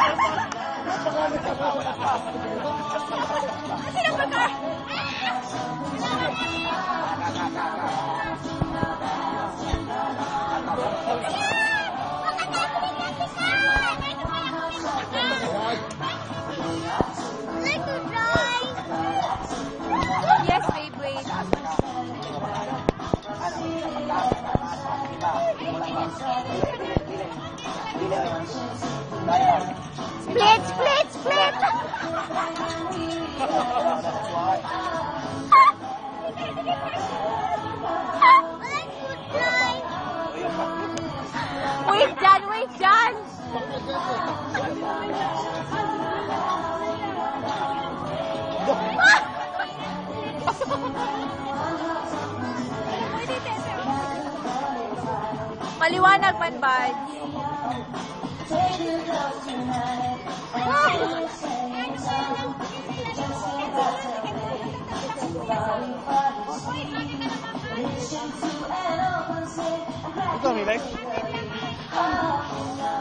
Sino ba ka? Yes, babe, wait. Split, split, split! Wait, John, wait, John! Maliwanag man ba? Ito, Milay?